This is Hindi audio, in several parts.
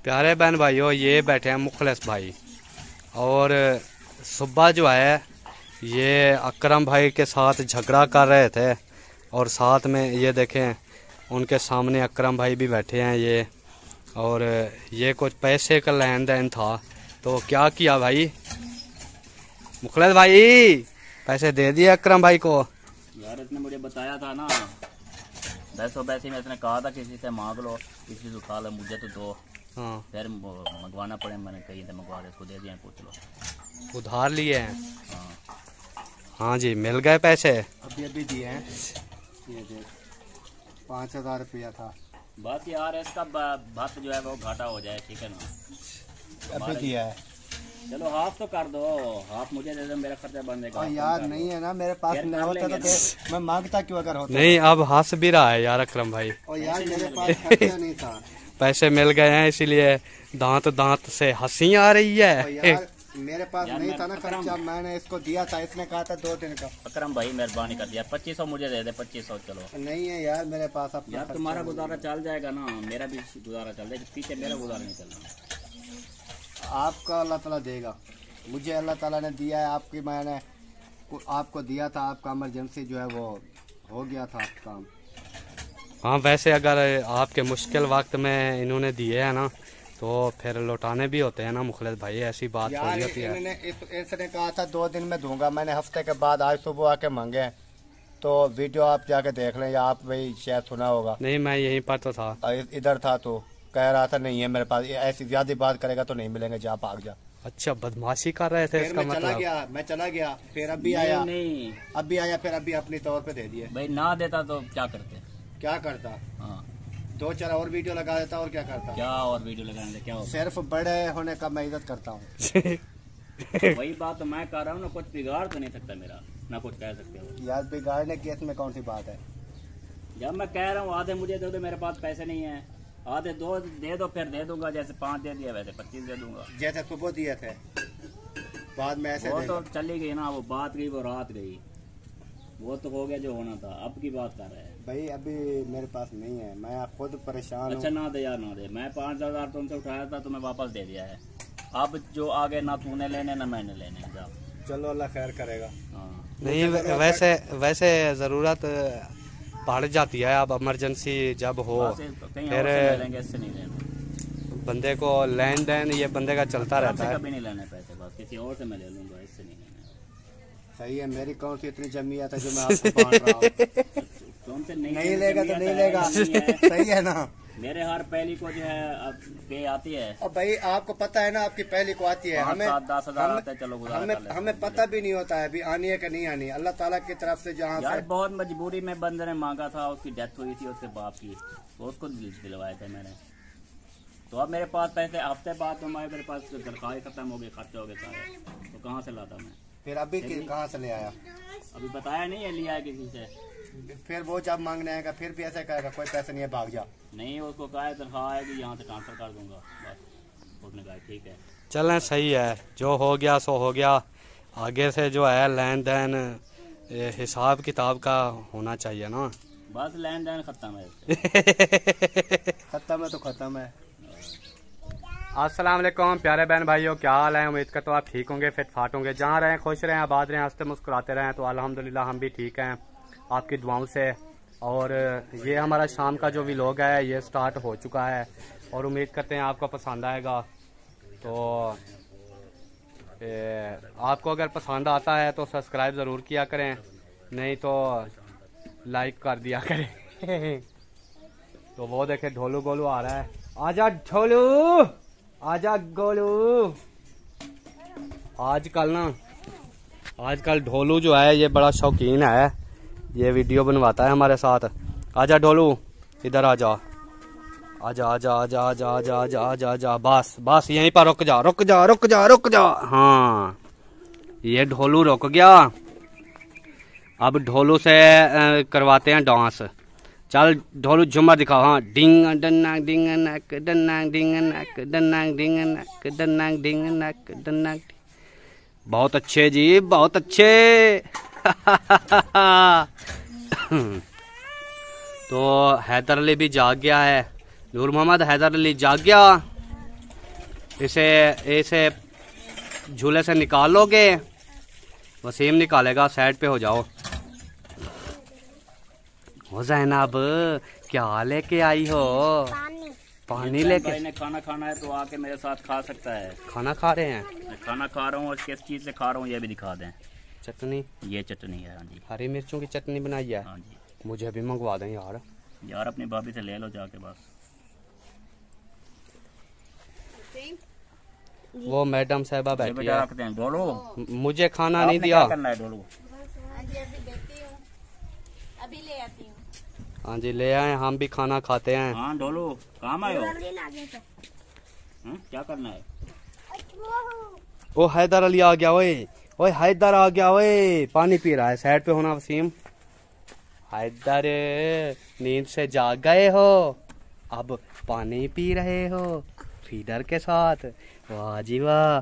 प्यारे बहन भाइयों, ये बैठे हैं मुखलिस भाई और सुबह जो है ये अकरम भाई के साथ झगड़ा कर रहे थे और साथ में ये देखें उनके सामने अकरम भाई भी बैठे हैं ये। और ये कुछ पैसे का लेन देन था तो क्या किया भाई मुखलिस भाई, पैसे दे दिए अकरम भाई को। यार इसने मुझे बताया था ना, वैसे वैसे में इसने कहा था किसी से मांग लो, किसी से उठा लो, मुझे तो दो। हाँ फिर मंगवाना पड़े, मैंने कहीं से मंगवा दे, इसको दे दिया, पूछ लो। उधार लिए हैं? हाँ हाँ जी, मिल गए पैसे? अभी दिए हैं, ये देख 5,000 रुपया था। बस यार इसका बात जो है वो घाटा हो जाए, ठीक है ना। अभी दिया है। चलो हाफ तो कर दो, हाफ मुझे दे दो, मेरा खर्चा बन जाएगा। यार नहीं है ना मेरे पास, नहीं होता तो मैं मांगता क्यों अगर होता। नहीं, अब हंस भी रहा है यार अकरम भाई। और यार मेरे पास खर्चा नहीं था। पैसे मिल गए हैं इसीलिए दांत दांत से हंसी आ रही है। यार मेरे पास नहीं था ना खर्चा, मैंने इसको दिया था, इसने कहा था 2 दिन का। अकरम भाई मेहरबानी कर दिया, 2500 मुझे दे दे, 2500। चलो नहीं है यार मेरे पास अपना। यार तुम्हारा गुजारा चल जाएगा ना, मेरा भी गुजारा चल जाएगा, पीछे मेरा गुजारा नहीं चलना। आपका अल्लाह ताला देगा, मुझे अल्लाह ताला ने दिया है, आपकी मैंने आपको दिया था, आपका इमरजेंसी जो है वो हो गया था काम। हाँ, वैसे अगर आपके मुश्किल वक्त में इन्होंने दिए हैं ना तो फिर लौटाने भी होते हैं ना मुखलिस भाई, ऐसी बात थोड़ी होती है। इसने कहा था 2 दिन में दूंगा, मैंने हफ्ते के बाद आज सुबह आके मांगे। तो वीडियो आप जाके देख लें, या आप भाई शायद सुना होगा। नहीं, मैं यहीं पर तो था, इधर था तो कह रहा था नहीं है मेरे पास, ऐसी ज्यादा बात करेगा तो नहीं मिलेंगे, जा भाग जा। अच्छा, बदमाशी कर रहे थे इसका मतलब। मैं चला गया फिर अभी आया, नहीं अभी आया फिर अभी अपनी तौर पे दे दिए। भाई ना देता तो क्या करते, क्या करता? हाँ 2-4 और वीडियो लगा देता, और क्या करता? क्या और वीडियो लगाने से क्या होगा? सिर्फ बड़े होने का मैं इज्जत करता हूँ। वही बात तो मैं कर रहा हूँ ना, कुछ बिगाड़ तो नहीं सकता मेरा, ना कुछ कह सकते हो। यार बिगाड़ने की इसमें कौन सी बात है? जब मैं कह रहा हूँ आधे मुझे दे दो, मेरे पास पैसे नहीं है, आधे दो दे दो, फिर दे दूंगा। जैसे 5 दे दिया वैसे 25 दे दूंगा। जैसे सुबह दिए थे, बाद में ऐसे वो तो चली गई ना, वो बात गई, वो रात गई, वो तो हो गया जो होना था। अब की बात कर रहे हैं भाई, अभी मेरे पास नहीं है, मैं खुद परेशान हूँ। अच्छा ना दे यार, ना दे। मैं 5,000 तुमसे उठाया था, तुम्हें वापस दे दिया है। अब जो आगे ना तूने लेने ना मैंने लेने, जा। चलो अल्लाह खैर करेगा। हाँ नहीं, वैसे जरूरत पड़ जाती है, अब इमरजेंसी जब हो फिर इससे नहीं लेना, बंदे को लेन देन ये बंदे का चलता रहता है। कभी नहीं लेने पैसे, बस किसी और से मैं ले लूंगा, इससे नहीं लेना। सही है, मेरी कौन सी इतनी जमीयत है जो मैं आपको बांट रहा हूँ। तुमसे नहीं लेगा तो नहीं लेगा, सही है ना। मेरे हर पहली को जो है अब पे आती है। और भाई आपको पता है ना, आपकी पहली को आती है, हमें 10,000 आते हैं, चलो हमें पता भी नहीं होता है अभी आनी है कि नहीं आनी। अल्लाह ताला की तरफ से जहाँ यार बहुत मजबूरी में बंदे ने मांगा था, उसकी डेथ हुई थी उसके बाप की, तो उसको दिलवाए थे मैंने। तो अब मेरे पास पैसे हफ्ते बाद तो मेरे पास तनख्वाह खत्म हो गई, खर्चे हो गए सारे, तो कहाँ से लाता मैं? फिर अभी कहाँ से ले आया? अभी बताया नहीं है, लिया है किसी से। फिर वो जब मांगने आएगा फिर भी ऐसा कहेगा कोई पैसे नहीं है, भाग जा। नहीं, उसको कहा है तनख्वाह आएगी यहाँ से ट्रांसफर कर दूंगा, बस उसने कहा ठीक है। चलें, सही है, जो हो गया सो हो गया। आगे से जो है लेन देन हिसाब किताब का होना चाहिए ना। बस लेन देन खत्म है। खत्म है तो खत्म है। अस्सलाम वालेकुम प्यारे बहन भाइयों, क्या हाल है? उम्मीद करता हूँ आप ठीक होंगे, फिट फाट होंगे, जहाँ रहें खुश रहें, आबाद रहें, हंसते मुस्कुराते रहें। तो अल्हम्दुलिल्लाह हम भी ठीक हैं आपकी दुआओं से। और ये हमारा शाम का जो व्लॉग है ये स्टार्ट हो चुका है और उम्मीद करते हैं आपको पसंद आएगा। तो आपको अगर पसंद आता है तो सब्सक्राइब ज़रूर किया करें, नहीं तो लाइक कर दिया करें। तो वो देखे ढोलू गोलू आ रहा है, आजा ढोलू, आजा गोलू। आजकल ढोलू जो है ये बड़ा शौकीन है, ये वीडियो बनवाता है हमारे साथ। आजा ढोलू, इधर आजा, आजा आजा आजा आजा आजा आजा आजा आजा, बस यहीं पर रुक जा रुक जा रुक जा रुक जा। हाँ, ये ढोलू रुक गया। अब ढोलू से करवाते हैं डांस। चल ढोलू झुमर दिखाओ। हाँ, डिंग डन्नांग डिंग नक डन्नांग डिंग नक डन्नांग डिंग नक डन्नांग डिंग नक डन्नांग। बहुत अच्छे जी, बहुत अच्छे। तो हैदर अली भी जाग गया है, नूर मोहम्मद हैदर अली जाग गया। इसे झूले से निकाल लोगे, वसीम निकालेगा। साइड पे हो जाओ। हो ज़ैनब, क्या लेके आई हो? पानी लेके। भाई ने खाना खाना है तो आके मेरे साथ खा सकता है। खाना खा रहे हैं? मैं खाना खा रहा हूँ और किस चीज़ से खा रहा हूँ ये भी दिखा दें। चटनी, ये चटनी है। हाँ जी, हरी मिर्चों की चटनी बनाई है। हाँ जी। मुझे भी मंगवा दें यार। यार अपनी भाभी से ले लो जाके बस। वो मैडम साहबा ये बैठी बेटा है। रखते हैं डोलो। मुझे खाना नहीं आपने दिया। क्या करना है डोलो? अभी ले आती हूँ। हाँ जी, ले आए, हम भी खाना खाते हैं। हाँ डोलो, काम आए हो? क्या करना है? ओ हैदर अली आ गया ओए। ओए हैदर आ गया ओए, पानी पी रहा है। साइड पे होना वसीम। हैदर, नींद से जाग गए हो, अब पानी पी रहे हो फीडर के साथ। वाह जी वाह।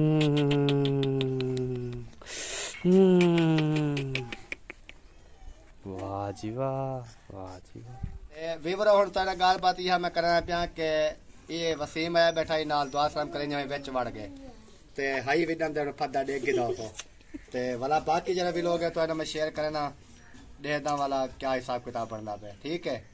वाह जी वाह, वाह जी वाह। वीवर हुण ताड़ा गाल बात यह मैं करना पिया कि ये वसीम आया बैठा ही नाल दुआ सलाम करें जिवें विच वड़ गए ते हाई विदन दे फद्दा डेग गिदा तो ते वाला बाकी जरा भी लोग है तो इन्हें मैं शेयर करना देदा वाला क्या हिसाब किताब बनना पे। ठीक है,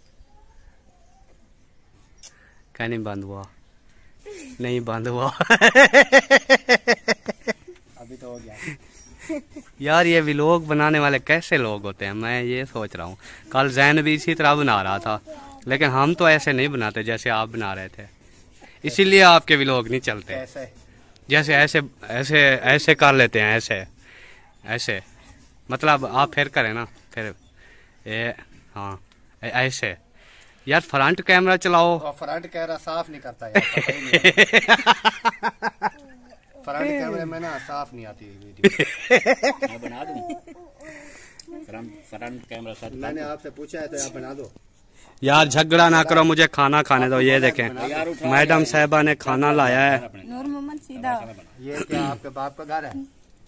क्या नहीं बंद हुआ? नहीं बंद हुआ। अभी तो हो गया। यार ये व्लॉग बनाने वाले कैसे लोग होते हैं, मैं ये सोच रहा हूँ। कल जैन भी इसी तरह बना रहा था, लेकिन हम तो ऐसे नहीं बनाते जैसे आप बना रहे थे, इसीलिए आपके व्लॉग नहीं चलते। कैसे? जैसे ऐसे ऐसे ऐसे कर लेते हैं, ऐसे ऐसे, मतलब आप फिर करें ना, फिर हाँ ऐसे। यार फ्रंट कैमरा चलाओ। और फ्रंट कैमरा साफ नहीं करता यार, पता ही नहीं। फ्रंट कैमरे में ना साफ नहीं आती वीडियो। मैं बना दूं फ्रंट कैमरा साथ। मैंने आपसे पूछा है तो आप बना दो। यार झगड़ा ना करो, मुझे खाना खाने दो। ये देखें, यार उठा मैडम साहबा ने खाना लाया है। नूर मोहम्मद सीधा। ये क्या आपके बाप का घर है?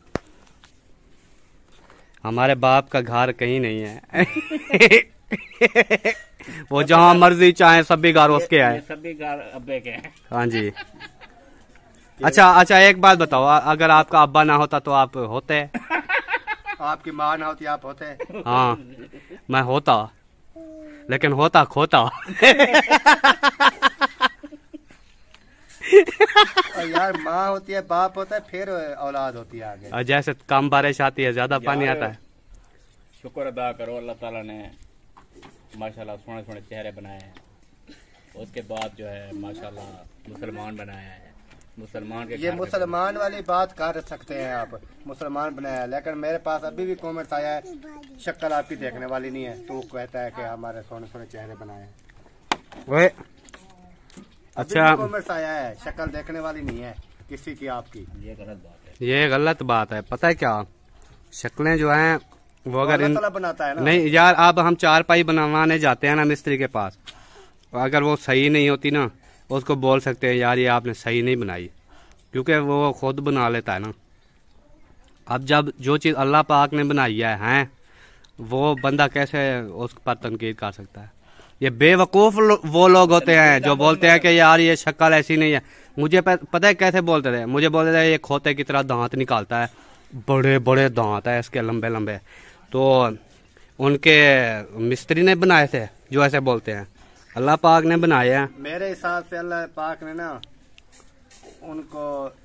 हमारे बाप का घर कहीं नहीं है। वो जहाँ मर्जी चाहे सभी घर उसके ये है। सभी गार अब्बे के हैं। हाँ जी। अच्छा एक बात बताओ, अगर आपका अब्बा ना होता तो आप होते? आपकी माँ ना होती आप होते? हाँ, मैं होता, लेकिन होता खोता। और यार माँ होती है, बाप होता है, फिर औलाद होती है आगे। और जैसे कम बारिश आती है, ज्यादा पानी यार, आता है। शुक्र अदा करो अल्लाह ताला ने माशाल्लाह सोने सोने चेहरे बनाए हैं। उसके बाद जो है माशाल्लाह मुसलमान बनाया है। मुसलमान के ये घर पे मुसलमान वाली बात कर सकते हैं आप, मुसलमान बनाया, लेकिन मेरे पास अभी भी कमेंट आया है शक्ल आपकी देखने वाली नहीं है, तो कहता है कि हमारे सोने सोने चेहरे बनाए हैं। ओए अच्छा, कमेंट आया है शक्ल देखने वाली नहीं है किसी की आपकी। ये गलत बात है। ये गलत बात है। पता है क्या, शक्लें जो हैं वो अगर अल्लाह ताला बनाता है ना। नहीं यार, अब हम चारपाई बनवाने जाते हैं ना मिस्त्री के पास, अगर वो सही नहीं होती ना, उसको बोल सकते हैं यार ये आपने सही नहीं बनाई, क्योंकि वो खुद बना लेता है ना। अब जब जो चीज़ अल्लाह पाक ने बनाई है वो बंदा कैसे उस पर तनकीद कर सकता है? ये बेवकूफ़ वो लोग होते हैं जो बोलते हैं कि यार ये शक्ल ऐसी नहीं है। मुझे पता है कैसे बोलते थे? मुझे बोलते थे ये खोते की तरह दांत निकालता है, बड़े बड़े दांत है इसके, लंबे लंबे। तो उनके मिस्त्री ने बनाए थे जो ऐसे बोलते हैं, अल्लाह पाक ने बनाए हैं। मेरे हिसाब से अल्लाह पाक ने ना उनको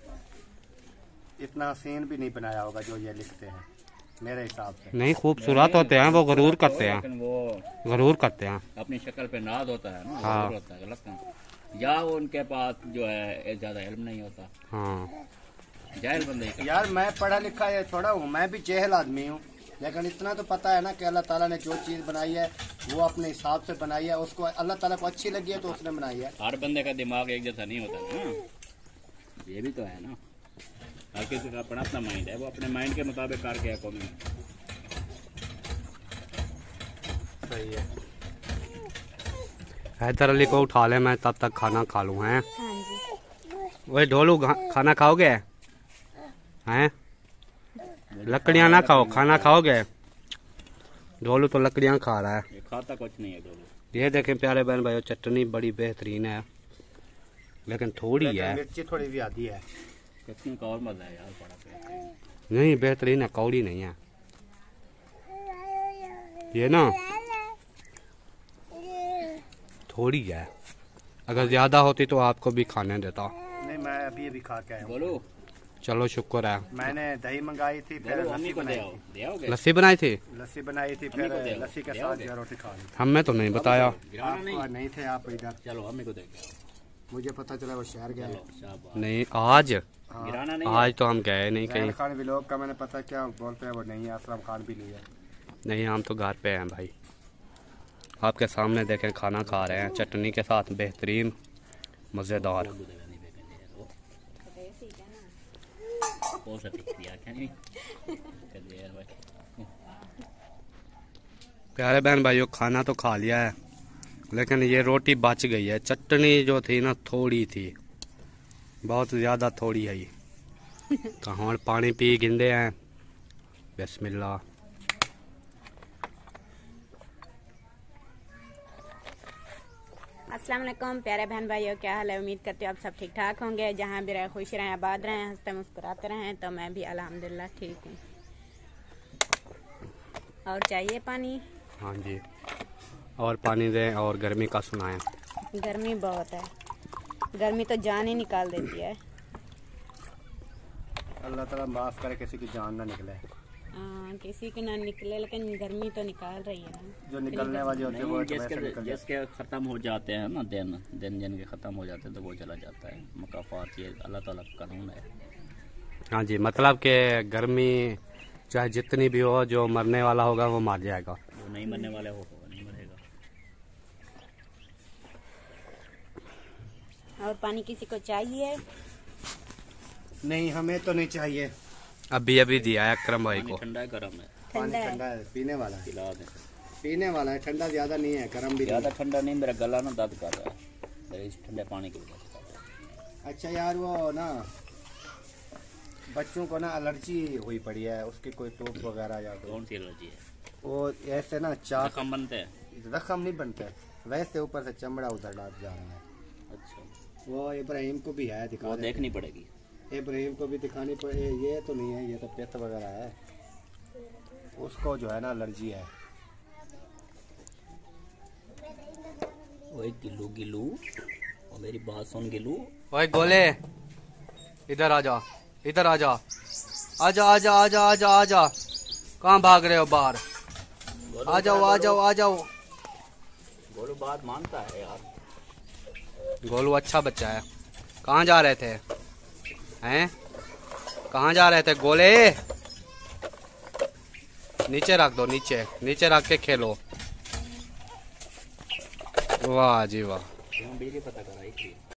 इतना हसीन भी नहीं बनाया होगा जो ये लिखते हैं, मेरे हिसाब से। नहीं, खूबसूरत होते हैं, वो गरूर करते हैं, लेकिन वो गरूर करते हैं। अपनी शक्ल पे नाज होता है ना, हाँ। गरूर होता है, गलत काम। या वो उनके पास जो है ज्यादा इल्म नहीं होता, हाँ जाहिल बंदे का। यार मैं पढ़ा लिखा ये थोड़ा हूँ, मैं भी जेहल आदमी हूँ, लेकिन इतना तो पता है ना कि अल्लाह ताला ने जो चीज़ बनाई है वो अपने हिसाब से बनाई है, उसको अल्लाह ताला को अच्छी लगी है तो उसने बनाई है। हर बंदे का दिमाग एक जैसा नहीं होता ना, ये भी तो है ना। हर किसी का अपना अपना माइंड है, वो अपने माइंड के मुताबिक करके है कौन। सही है। हैदर अली को उठा ले, मैं तब तक खाना खा लूँ। हैं हाँ जी। वही ढोलू, खाना खाओगे? हैं लकड़ियाँ ना खाओ, खाना खाओगे? ढोलू तो लकड़ियाँ खा रहा है। ये खाता कुछ नहीं है डोलू। ये देखें प्यारे बहन भाइयों, चटनी बड़ी बेहतरीन है। लेकिन थोड़ी है। मिर्ची थोड़ी भी आती है। कितनी का और मजा है यार, बड़ा पे। नहीं बेहतरीन है, कौड़ी नहीं है ये ना, थोड़ी है। अगर ज्यादा होती तो आपको भी खाने देता। नहीं मैं अभी अभी खा के आया हूँ। बोलो चलो शुक्र है। मैंने दही मंगाई थी, फिर बोलो, लस्सी मम्मी को बनाई दे आओ, थी। दे आओगे? लस्सी बनाई थी, लस्सी बनाई थी, मम्मी फिर को दे आओ, लस्सी के दे साथ आओगे? जो रोटी खा ली। हमें तो नहीं बताया। गिराना नहीं। आप नहीं थे आप इधर, चलो मम्मी को दे के आओ। मुझे पता चला वो शहर गया है। चलो शाबाश। नहीं आज, हाँ। गिराना नहीं। आज तो हम गए नहीं जैन कहीं। खान व्लॉग का मैंने पता क्या बोलते हैं वो नहीं है, असलम खान भी नहीं है। नहीं हम तो घर पे हैं भाई, आपके सामने देखें खाना खा रहे हैं चटनी के साथ, बेहतरीन मज़ेदार। बहुत सा टिक दिया क्या नहीं? चलिए यार भाई। प्यारे बहन भाइयों, खाना तो खा लिया है, लेकिन ये रोटी बच गई है। चटनी जो थी ना थोड़ी थी, बहुत ज़्यादा थोड़ी है ये। तो हम पानी पी गिंदे हैं। बिस्मिल्लाह। अस्सलाम वालेकुम प्यारे बहन भाइयों, क्या हाल है? उम्मीद करते हो आप सब ठीक ठाक होंगे। जहाँ भी रहे खुश रहें, आबाद रहें, हंसते मुस्कुराते रहें। तो मैं भी अल्हम्दुलिल्लाह ठीक हूँ। और चाहिए पानी? हाँ जी, और पानी दें और गर्मी का सुनाएं। गर्मी बहुत है, गर्मी तो जान ही निकाल देती है। अल्लाह ताला माफ करे किसी की जान ना निकले। किसी की ना निकले, लेकिन गर्मी तो निकाल रही है ना। जो निकलने वाली होती है वो नहीं, वैसे निकल जाती जिसके ख़त्म हो जाते हैं ना दिन दिन जिनके ख़त्म हो जाते हैं तो वो चला जाता है। मुकाफात ये अल्लाह ताला का कानून है। हाँ जी, मतलब कि गर्मी चाहे जितनी भी हो, जो मरने वाला होगा वो मर जाएगा। जो नहीं मरने वाले हो नहीं मरेगा। और पानी किसी को चाहिए? है। नहीं हमें तो नहीं चाहिए। अभी अभी दिया है अकरम भाई पानी को। ठंडा है गर्म है? पानी ठंडा है। ठंडा है, पीने वाला है। पिला दें। पीने वाला है, ठंडा ज्यादा नहीं है, गर्म भी ज़्यादा नहीं। ठंडा नहीं, मेरा गला ना दर्द कर रहा है मेरे इस ठंडे पानी की वजह से। अच्छा यार वो ना बच्चों को ना एलर्जी हुई पड़ी है, उसकी कोई टोप वगैरह या तो कौन सी एलर्जी है? वो ऐसे ना चाक जख्म बनते हैं? जख्म नहीं बनते, वैसे ऊपर से चमड़ा उधर डाल जा रहा है। अच्छा, वो इब्राहिम को भी है, दिखा वो दे। देखनी पड़ेगी। इब्राहिम को भी दिखानी पड़े। ये तो नहीं है, ये तो पित्त वगैरह है, उसको जो है ना एलर्जी है। ओए गिल्लू गिल्लू, और मेरी बात सुन गिल्लू। ओए गोले, इधर आ जा, इधर आ जा, आजा आजा आजा आजा आजा। कहाँ भाग रहे हो बाहर? आ जाओ आ जाओ आ जाओ। गोलू बात मानता है यार। गोलू अच्छा बच्चा है। कहाँ जा रहे थे? हैं? कहाँ जा रहे थे गोले? नीचे रख दो, नीचे नीचे रख के खेलो। वाह जी वाह। बिजली पता कराई थी।